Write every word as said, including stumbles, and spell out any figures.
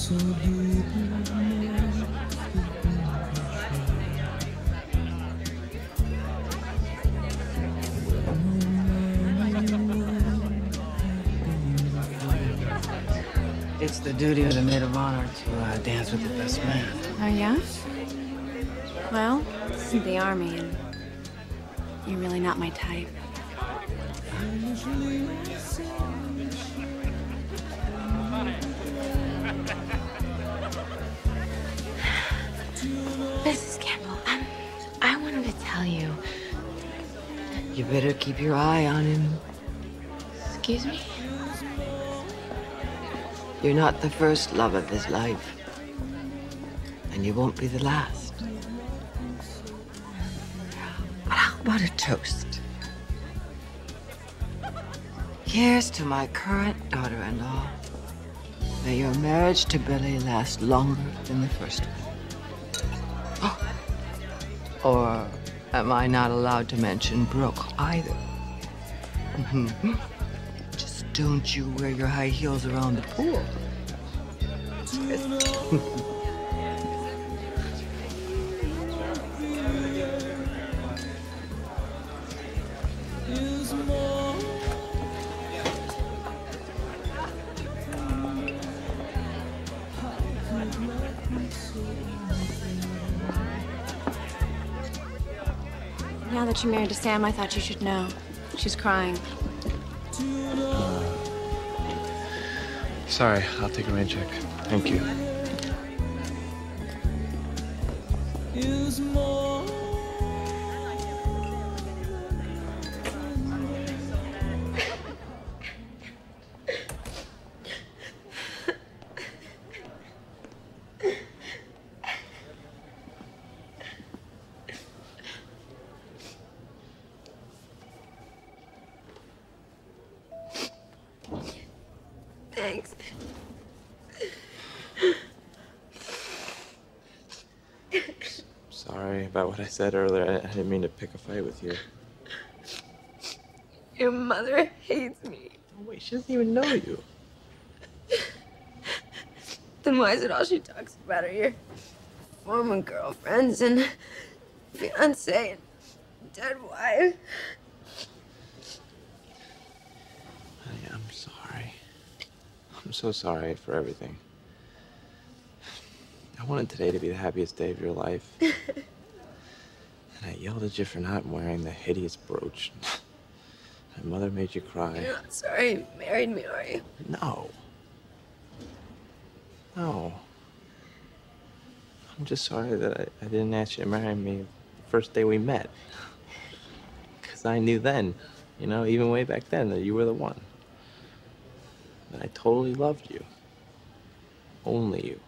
It's the duty of the maid of honor to uh, dance with the best man. Oh, yeah? Well, this is the army, and you're really not my type. Missus Campbell, um, I wanted to tell you. You better keep your eye on him. Excuse me? You're not the first love of his life. And you won't be the last. But how about a toast? Here's to my current daughter-in-law. May your marriage to Billy last longer than the first one. Oh. Or am I not allowed to mention Brooke either? Just don't you wear your high heels around the pool. Now that you're married to Sam, I thought you should know. She's crying. Sorry, I'll take a rain check. Thank you. Thanks. Sorry about what I said earlier. I, I didn't mean to pick a fight with you. Your mother hates me. Oh, wait, she doesn't even know you. Then why is it all she talks about are your former girlfriends and fiancé and dead wife? Honey, I'm sorry. I'm so sorry for everything. I wanted today to be the happiest day of your life. And I yelled at you for not wearing the hideous brooch. My mother made you cry. You're not sorry you married me, are you? No. No. I'm just sorry that I, I didn't ask you to marry me the first day we met. Because I knew then, you know, even way back then, that you were the one. That I totally loved you. Only you.